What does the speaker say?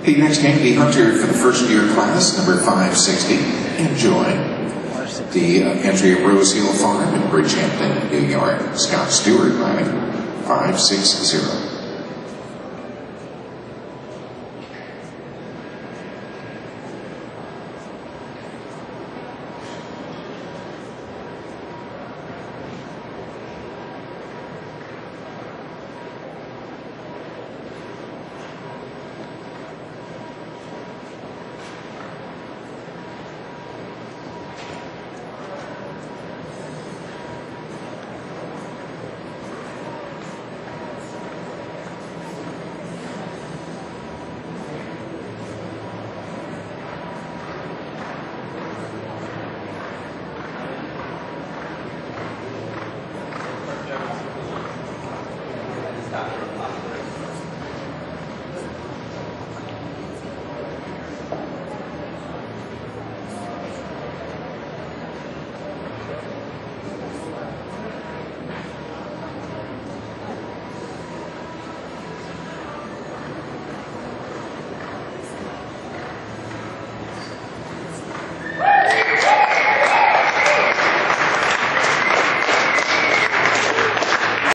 The next handy hunter for the first year class, number 560, Enjoy. The entry at Rose Hill Farm in Bridgehampton, New York, Scott Stewart riding 560.